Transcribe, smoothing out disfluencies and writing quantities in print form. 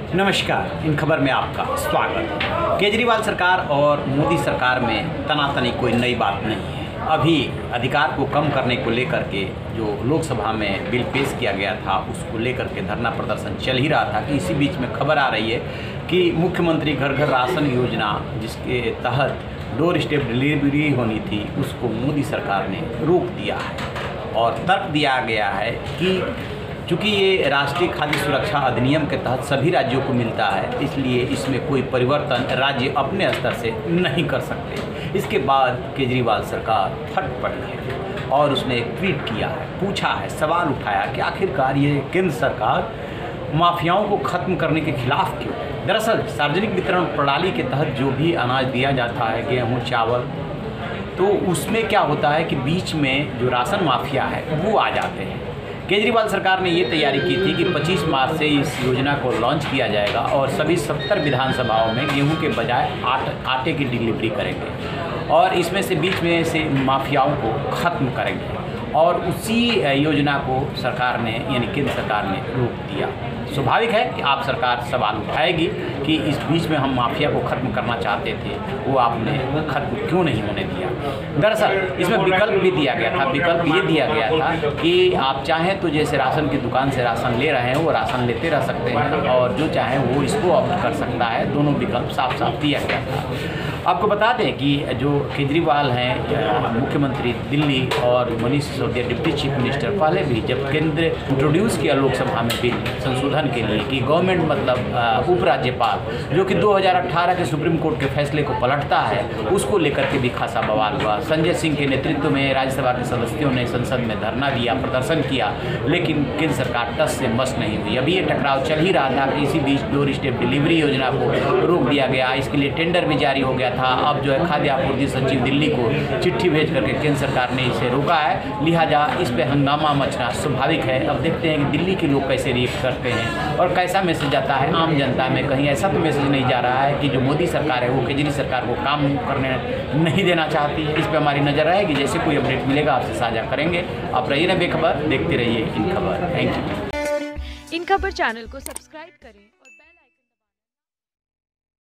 नमस्कार, इन खबर में आपका स्वागत। केजरीवाल सरकार और मोदी सरकार में तनातनी कोई नई बात नहीं है। अभी अधिकार को कम करने को लेकर के जो लोकसभा में बिल पेश किया गया था, उसको लेकर के धरना प्रदर्शन चल ही रहा था कि इसी बीच में खबर आ रही है कि मुख्यमंत्री घर घर राशन योजना, जिसके तहत डोर स्टेप डिलीवरी होनी थी, उसको मोदी सरकार ने रोक दिया है। और तर्क दिया गया है कि चूँकि ये राष्ट्रीय खाद्य सुरक्षा अधिनियम के तहत सभी राज्यों को मिलता है, इसलिए इसमें कोई परिवर्तन राज्य अपने स्तर से नहीं कर सकते। इसके बाद केजरीवाल सरकार फट पड़ी है और उसने एक ट्वीट किया है, पूछा है, सवाल उठाया कि आखिरकार ये केंद्र सरकार माफियाओं को ख़त्म करने के खिलाफ क्यों। दरअसल सार्वजनिक वितरण प्रणाली के तहत जो भी अनाज दिया जाता है, गेहूँ, चावल, तो उसमें क्या होता है कि बीच में जो राशन माफिया है वो आ जाते हैं। केजरीवाल सरकार ने ये तैयारी की थी कि 25 मार्च से इस योजना को लॉन्च किया जाएगा और सभी 70 विधानसभाओं में गेहूं के बजाय आटे की डिलीवरी करेंगे और इसमें से बीच में से माफियाओं को ख़त्म करेंगे। और उसी योजना को सरकार ने, यानी केंद्र सरकार ने रोक दिया। स्वाभाविक है कि आप सरकार सवाल उठाएगी कि इस बीच में हम माफिया को ख़त्म करना चाहते थे, वो आपने ख़त्म क्यों नहीं होने दिया। दरअसल इसमें विकल्प भी दिया गया था। विकल्प ये दिया गया था कि आप चाहें तो जैसे राशन की दुकान से राशन ले रहे हैं वो राशन लेते रह सकते हैं और जो चाहें वो इसको ऑप्ट कर सकता है। दोनों विकल्प साफ साफ दिया गया था। आपको बता दें कि जो केजरीवाल हैं मुख्यमंत्री दिल्ली और Manish Sisodia deputy chief minister, पहले भी जब केंद्र इंट्रोड्यूस किया लोकसभा में बिल संशोधन के लिए कि गवर्नमेंट मतलब उपराज्यपाल, जो कि 2018 के सुप्रीम कोर्ट के फैसले को पलटता है, उसको लेकर के भी खासा बवाल हुआ। संजय सिंह के नेतृत्व में राज्यसभा के सदस्यों ने संसद में धरना दिया, प्रदर्शन किया, लेकिन केंद्र सरकार टस से मस नहीं हुई। अभी ये टकराव चल ही रहा था कि इसी बीच डोर स्टेप डिलीवरी योजना को रोक दिया गया। इसके लिए टेंडर भी जारी हो गया था। अब जो है खाद्य आपूर्ति सचिव दिल्ली को चिट्ठी भेज करके केंद्र सरकार ने इसे रोका है, लिहाजा इस पे हंगामा मचना स्वाभाविक है। अब देखते हैं कि दिल्ली के लोग कैसे रिएक्ट करते हैं और कैसा मैसेज आता है आम जनता में। कहीं ऐसा तो मैसेज नहीं जा रहा है कि जो मोदी सरकार है वो केजरी सरकार को काम करने नहीं देना चाहती है। इस पर हमारी नज़र रहेगी। जैसे कोई अपडेट मिलेगा आपसे साझा करेंगे। आप रहिए ना बेखबर, देखते रहिए इन खबर। Thank you. इन खबर चैनल को सब्सक्राइब करें।